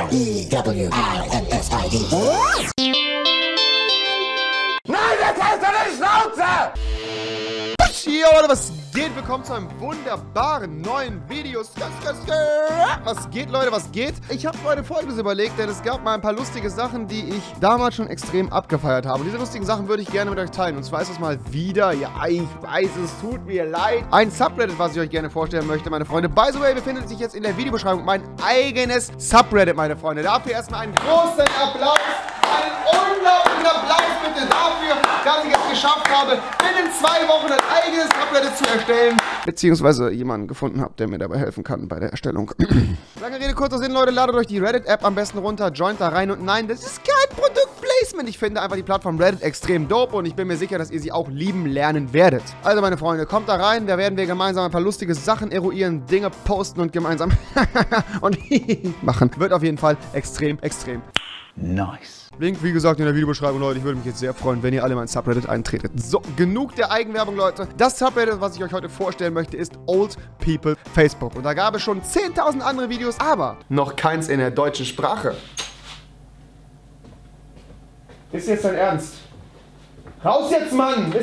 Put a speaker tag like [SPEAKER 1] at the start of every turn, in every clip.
[SPEAKER 1] R-E-W-I-N-S-I-D.
[SPEAKER 2] Nein, jetzt hast du eine Schnauze!
[SPEAKER 3] Yo, Leute, was geht? Willkommen zu einem wunderbaren neuen Video. Was geht, Leute, was geht? Ich habe heute Folgendes überlegt, denn es gab mal ein paar lustige Sachen, die ich damals schon extrem abgefeiert habe. Und diese lustigen Sachen würde ich gerne mit euch teilen. Und zwar ist es mal wieder, ja, ich weiß, es tut mir leid, ein Subreddit, was ich euch gerne vorstellen möchte, meine Freunde. By the way, befindet sich jetzt in der Videobeschreibung mein eigenes Subreddit, meine Freunde. Dafür erstmal einen großen Applaus. Einen unglaublichen Applaus bitte dafür, dass ich es geschafft habe, binnen 2 Wochen ein eigenes Subreddit zu erstellen. Beziehungsweise jemanden gefunden habe, der mir dabei helfen kann bei der Erstellung. Lange Rede, kurzer Sinn, Leute. Ladet euch die Reddit-App am besten runter, joint da rein. Und nein, das ist kein Produktplacement. Ich finde einfach die Plattform Reddit extrem dope und ich bin mir sicher, dass ihr sie auch lieben lernen werdet. Also, meine Freunde, kommt da rein. Da werden wir gemeinsam ein paar lustige Sachen eruieren, Dinge posten und gemeinsam und machen. Wird auf jeden Fall extrem
[SPEAKER 2] Nice.
[SPEAKER 3] Link, wie gesagt, in der Videobeschreibung, Leute. Ich würde mich jetzt sehr freuen, wenn ihr alle in mein Subreddit eintretet. So, genug der Eigenwerbung, Leute. Das Subreddit, was ich euch heute vorstellen möchte, ist Old People Facebook. Und da gab es schon 10.000 andere Videos, aber noch keins in der deutschen Sprache. Ist jetzt dein Ernst? Raus jetzt, Mann!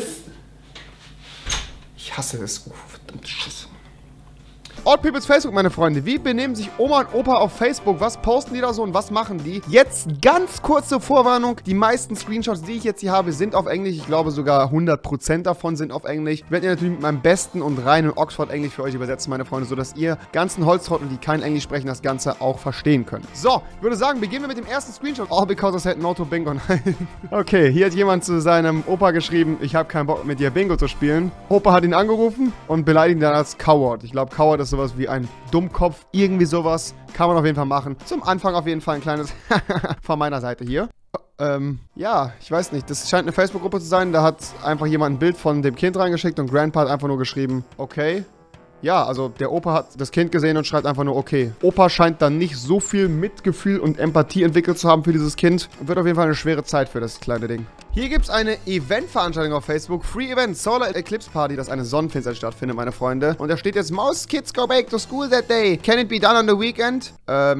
[SPEAKER 3] Ich hasse es. Oh, verdammte Scheiße. Old People's Facebook, meine Freunde. Wie benehmen sich Oma und Opa auf Facebook? Was posten die da so und was machen die? Jetzt ganz kurze Vorwarnung. Die meisten Screenshots, die ich jetzt hier habe, sind auf Englisch. Ich glaube sogar 100% davon sind auf Englisch. Ich werde ihr natürlich mit meinem besten und reinen Oxford-Englisch für euch übersetzen, meine Freunde, sodass ihr ganzen Holztrotteln, die kein Englisch sprechen, das Ganze auch verstehen könnt. So, ich würde sagen, beginnen wir mit dem ersten Screenshot. All because I said no to Bingo. Okay, hier hat jemand zu seinem Opa geschrieben, ich habe keinen Bock mit dir Bingo zu spielen. Opa hat ihn angerufen und beleidigt ihn dann als Coward. Ich glaube, Coward ist sowas wie ein Dummkopf. Irgendwie sowas kann man auf jeden Fall machen. Zum Anfang auf jeden Fall ein kleines von meiner Seite hier. Ja, ich weiß nicht. Das scheint eine Facebook-Gruppe zu sein. Da hat einfach jemand ein Bild von dem Kind reingeschickt und Grandpa hat einfach nur geschrieben, okay. Ja, also der Opa hat das Kind gesehen und schreibt einfach nur, okay. Opa scheint dann nicht so viel Mitgefühl und Empathie entwickelt zu haben für dieses Kind. Wird auf jeden Fall eine schwere Zeit für das kleine Ding. Hier gibt es eine Eventveranstaltung auf Facebook. Free Event, Solar Eclipse Party, das eine Sonnenfinsternis stattfindet, meine Freunde. Und da steht jetzt, Most kids go back to school that day. Can it be done on the weekend?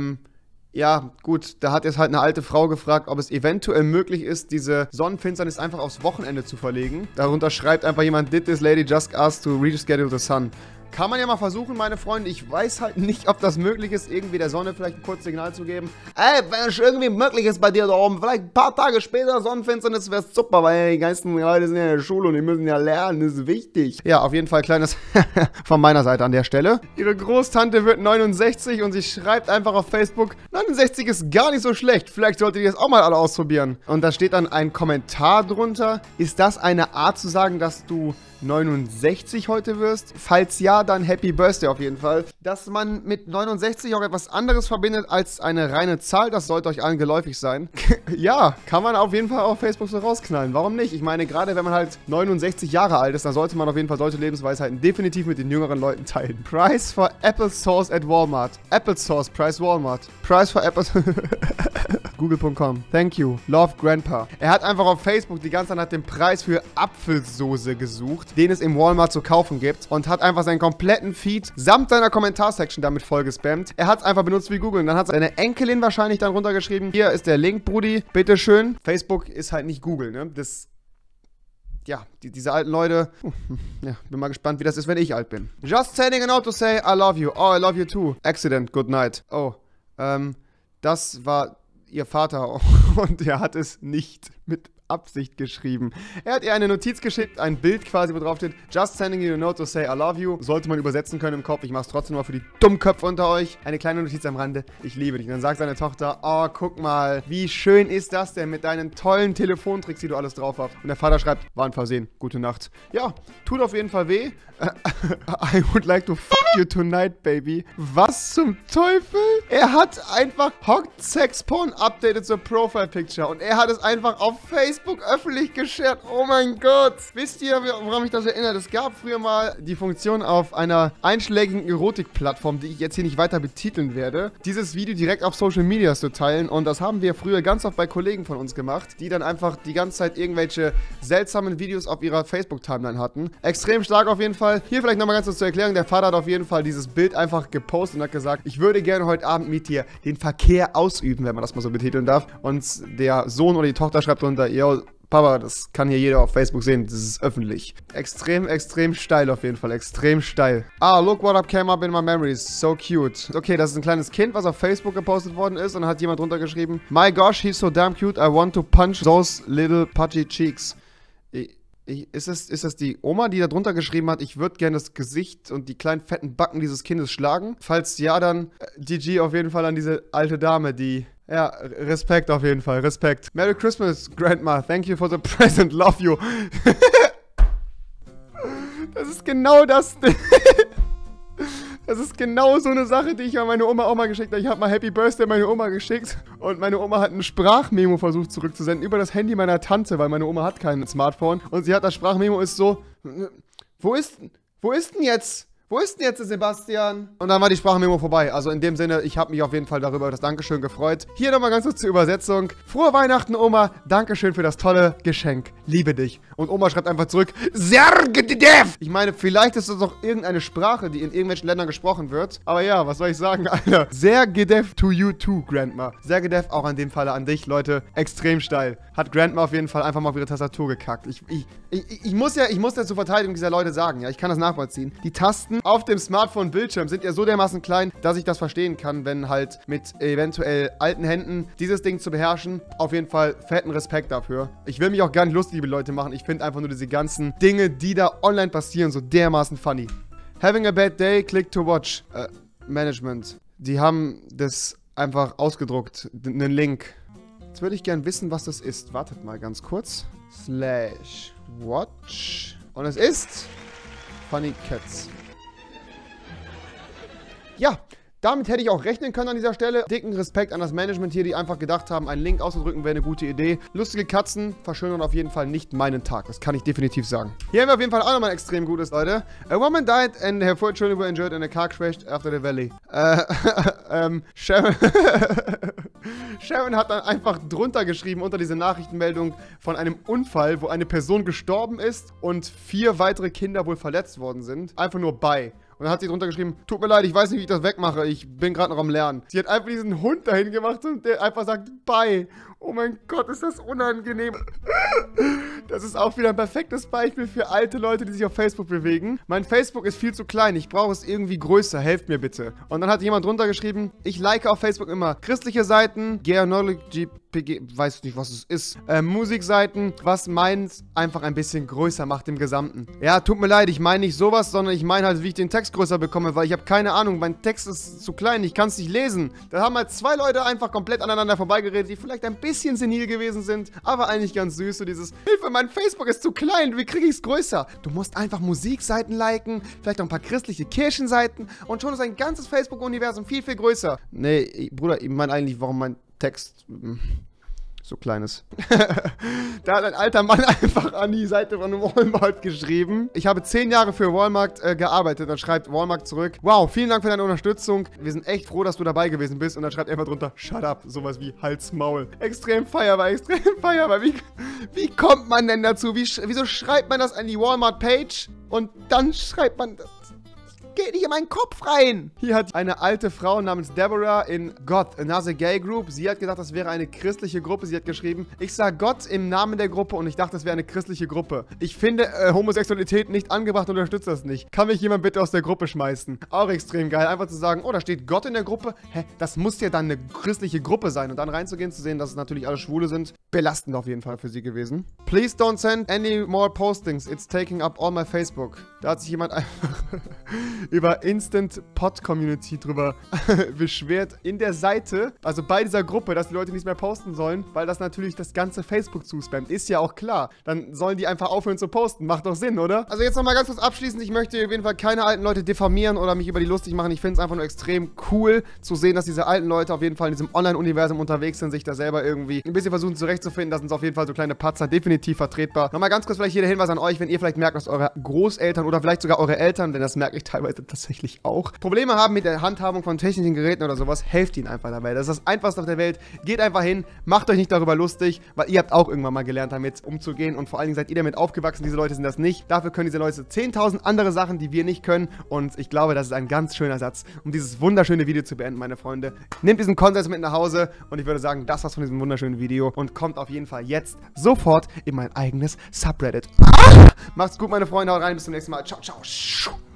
[SPEAKER 3] Ja, gut, da hat jetzt halt eine alte Frau gefragt, ob es eventuell möglich ist, diese Sonnenfinsternis einfach aufs Wochenende zu verlegen. Darunter schreibt einfach jemand, did this lady just ask to reschedule the sun? Kann man ja mal versuchen, meine Freunde. Ich weiß halt nicht, ob das möglich ist, irgendwie der Sonne vielleicht ein kurzes Signal zu geben. Ey, wenn es irgendwie möglich ist bei dir da oben, vielleicht ein paar Tage später Sonnenfinsternis, wäre es super, weil die ganzen Leute sind ja in der Schule und die müssen ja lernen, das ist wichtig. Ja, auf jeden Fall kleines von meiner Seite an der Stelle. Ihre Großtante wird 69 und sie schreibt einfach auf Facebook, 69 ist gar nicht so schlecht, vielleicht solltet ihr das auch mal alle ausprobieren. Und da steht dann ein Kommentar drunter. Ist das eine Art zu sagen, dass du 69 heute wirst? Falls ja, dann Happy Birthday auf jeden Fall. Dass man mit 69 auch etwas anderes verbindet als eine reine Zahl, das sollte euch allen geläufig sein. Ja, kann man auf jeden Fall auf Facebook so rausknallen. Warum nicht? Ich meine, gerade wenn man halt 69 Jahre alt ist, dann sollte man auf jeden Fall solche Lebensweisheiten definitiv mit den jüngeren Leuten teilen. Price for Apple Sauce at Walmart. Apple Sauce, Price Walmart. Price for Apple... Google.com. Thank you. Love Grandpa. Er hat einfach auf Facebook die ganze Zeit nach dem Preis für Apfelsoße gesucht, den es im Walmart zu kaufen gibt und hat einfach seinen kompletten Feed samt seiner Kommentarsection damit voll gespammt. Er hat es einfach benutzt wie Google und dann hat seine Enkelin wahrscheinlich dann runtergeschrieben, hier ist der Link, Brudi, bitteschön. Facebook ist halt nicht Google, ne? Das... Ja, diese alten Leute, ja, bin mal gespannt, wie das ist, wenn ich alt bin. Just sending a note to say, I love you. Oh, I love you too. Accident, good night. Oh, das war ihr Vater und er hat es nicht mit Absicht geschrieben. Er hat ihr eine Notiz geschickt, ein Bild quasi, wo drauf steht, just sending you a note to say I love you. Sollte man übersetzen können im Kopf. Ich mach's trotzdem mal für die Dummköpfe unter euch. Eine kleine Notiz am Rande. Ich liebe dich. Und dann sagt seine Tochter, oh, guck mal, wie schön ist das denn mit deinen tollen Telefontricks, die du alles drauf hast. Und der Vater schreibt, war ein Versehen. Gute Nacht. Ja, tut auf jeden Fall weh. I would like to fuck you tonight, baby. Was zum Teufel? Er hat einfach Hot Sex Porn updated zur Profile Picture und er hat es einfach auf Facebook Facebook öffentlich geshared. Oh mein Gott. Wisst ihr, woran mich das erinnert? Es gab früher mal die Funktion auf einer einschlägigen Erotik-Plattform, die ich jetzt hier nicht weiter betiteln werde, dieses Video direkt auf Social Media zu teilen. Und das haben wir früher ganz oft bei Kollegen von uns gemacht, die dann einfach die ganze Zeit irgendwelche seltsamen Videos auf ihrer Facebook-Timeline hatten. Extrem stark auf jeden Fall. Hier vielleicht nochmal ganz kurz zur Erklärung. Der Vater hat auf jeden Fall dieses Bild einfach gepostet und hat gesagt, ich würde gerne heute Abend mit dir den Verkehr ausüben, wenn man das mal so betiteln darf. Und der Sohn oder die Tochter schreibt drunter, yo, Papa, das kann hier jeder auf Facebook sehen, das ist öffentlich. Extrem steil auf jeden Fall, extrem steil. Ah, look what up came up in my memories, so cute. Okay, das ist ein kleines Kind, was auf Facebook gepostet worden ist und dann hat jemand drunter geschrieben, my gosh, he's so damn cute, I want to punch those little pudgy cheeks. Ist das die Oma, die da drunter geschrieben hat, ich würde gerne das Gesicht und die kleinen fetten Backen dieses Kindes schlagen? Falls ja, dann GG auf jeden Fall an diese alte Dame, die... Ja, Respekt auf jeden Fall, Respekt. Merry Christmas, Grandma. Thank you for the present. Love you. Das ist genau das. Das ist genau so eine Sache, die ich an meine Oma auch mal geschickt habe. Ich habe mal Happy Birthday an meine Oma geschickt und meine Oma hat ein Sprachmemo versucht zurückzusenden über das Handy meiner Tante, weil meine Oma hat kein Smartphone. Und sie hat das Sprachmemo ist so, wo ist denn jetzt? Wo ist denn jetzt der Sebastian? Und dann war die Sprachmemo vorbei. Also in dem Sinne, ich habe mich auf jeden Fall darüber über das Dankeschön gefreut. Hier nochmal ganz kurz zur Übersetzung. Frohe Weihnachten, Oma. Dankeschön für das tolle Geschenk. Liebe dich. Und Oma schreibt einfach zurück, Sergedev! Ich meine, vielleicht ist das doch irgendeine Sprache, die in irgendwelchen Ländern gesprochen wird. Aber ja, was soll ich sagen, Alter? Sergedev to you too, Grandma. Sergedev auch an dem Falle an dich, Leute. Extrem steil. Hat Grandma auf jeden Fall einfach mal auf ihre Tastatur gekackt. Ich muss ja zur Verteidigung dieser Leute sagen, ja, ich kann das nachvollziehen. Die Tasten auf dem Smartphone-Bildschirm sind ja so dermaßen klein, dass ich das verstehen kann, wenn halt mit eventuell alten Händen dieses Ding zu beherrschen. Auf jeden Fall fetten Respekt dafür. Ich will mich auch gar nicht lustig über Leute machen. Ich finde einfach nur diese ganzen Dinge, die da online passieren, so dermaßen funny. Having a bad day, click to watch. Management. Die haben das einfach ausgedruckt. Einen Link. Jetzt würde ich gern wissen, was das ist. Wartet mal ganz kurz. /watch. Und es ist Funny Cats. Ja, damit hätte ich auch rechnen können an dieser Stelle. Dicken Respekt an das Management hier, die einfach gedacht haben, einen Link auszudrücken wäre eine gute Idee. Lustige Katzen verschönern auf jeden Fall nicht meinen Tag. Das kann ich definitiv sagen. Hier haben wir auf jeden Fall auch nochmal ein extrem gutes, Leute. A woman died and her 4 children were injured in a car crash after the valley. Sharon hat dann einfach drunter geschrieben, unter diese Nachrichtenmeldung von einem Unfall, wo eine Person gestorben ist und 4 weitere Kinder wohl verletzt worden sind. Einfach nur bei. Und dann hat sie drunter geschrieben, tut mir leid, ich weiß nicht, wie ich das wegmache. Ich bin gerade noch am Lernen. Sie hat einfach diesen Hund dahin gemacht und der einfach sagt, bye. Oh mein Gott, ist das unangenehm. Das ist auch wieder ein perfektes Beispiel für alte Leute, die sich auf Facebook bewegen. Mein Facebook ist viel zu klein. Ich brauche es irgendwie größer. Helft mir bitte. Und dann hat jemand drunter geschrieben, ich like auf Facebook immer christliche Seiten, Geonology, PG, weiß nicht, was es ist, Musikseiten, was meins einfach ein bisschen größer macht im Gesamten. Ja, tut mir leid, ich meine nicht sowas, sondern ich meine halt, wie ich den Text größer bekomme, weil ich habe keine Ahnung, mein Text ist zu klein, ich kann es nicht lesen. Da haben halt 2 Leute einfach komplett aneinander vorbeigeredet, die vielleicht ein bisschen senil gewesen sind, aber eigentlich ganz süß. So dieses, Hilfe, mein Facebook ist zu klein, wie kriege ich es größer? Du musst einfach Musikseiten liken, vielleicht noch ein paar christliche Kirchenseiten und schon ist ein ganzes Facebook-Universum viel, viel größer. Nee, Bruder, ich meine eigentlich, warum mein Text so klein ist. Da hat ein alter Mann einfach an die Seite von Walmart geschrieben. Ich habe 10 Jahre für Walmart gearbeitet. Dann schreibt Walmart zurück, wow, vielen Dank für deine Unterstützung. Wir sind echt froh, dass du dabei gewesen bist. Und dann schreibt er einfach drunter, shut up. Sowas wie Hals, Maul. Extrem feierbar. Wie kommt man denn dazu? Wieso schreibt man das an die Walmart-Page? Und dann schreibt man das. Geht nicht in meinen Kopf rein. Hier hat eine alte Frau namens Deborah in God, another gay group. Sie hat gedacht, das wäre eine christliche Gruppe. Sie hat geschrieben, ich sah Gott im Namen der Gruppe und ich dachte, das wäre eine christliche Gruppe. Ich finde Homosexualität nicht angebracht und unterstütze das nicht. Kann mich jemand bitte aus der Gruppe schmeißen? Auch extrem geil. Einfach zu sagen, oh, da steht Gott in der Gruppe. Hä, das muss ja dann eine christliche Gruppe sein. Und dann reinzugehen, zu sehen, dass es natürlich alle Schwule sind. Belastend auf jeden Fall für sie gewesen. Please don't send any more postings. It's taking up all my Facebook. Da hat sich jemand einfach über Instant Pot Community drüber beschwert in der Seite, also bei dieser Gruppe, dass die Leute nichts mehr posten sollen, weil das natürlich das ganze Facebook zuspammt. Ist ja auch klar. Dann sollen die einfach aufhören zu posten. Macht doch Sinn, oder? Also jetzt nochmal ganz kurz abschließend. Ich möchte auf jeden Fall keine alten Leute diffamieren oder mich über die lustig machen. Ich finde es einfach nur extrem cool zu sehen, dass diese alten Leute auf jeden Fall in diesem Online-Universum unterwegs sind, sich da selber irgendwie ein bisschen versuchen zurechtzufinden. Das sind auf jeden Fall so kleine Patzer, definitiv vertretbar. Nochmal ganz kurz vielleicht hier der Hinweis an euch, wenn ihr vielleicht merkt, dass eure Großeltern oder vielleicht sogar eure Eltern, denn das merke ich teilweise tatsächlich auch, Probleme haben mit der Handhabung von technischen Geräten oder sowas, helft ihnen einfach dabei. Das ist das Einfachste auf der Welt. Geht einfach hin, macht euch nicht darüber lustig, weil ihr habt auch irgendwann mal gelernt, damit umzugehen und vor allen Dingen seid ihr damit aufgewachsen. Diese Leute sind das nicht. Dafür können diese Leute 10.000 andere Sachen, die wir nicht können, und ich glaube, das ist ein ganz schöner Satz, um dieses wunderschöne Video zu beenden, meine Freunde. Nehmt diesen Konsens mit nach Hause und ich würde sagen, das war's von diesem wunderschönen Video und kommt auf jeden Fall jetzt sofort in mein eigenes Subreddit. Macht's gut, meine Freunde, haut rein, bis zum nächsten Mal. Ciao, ciao.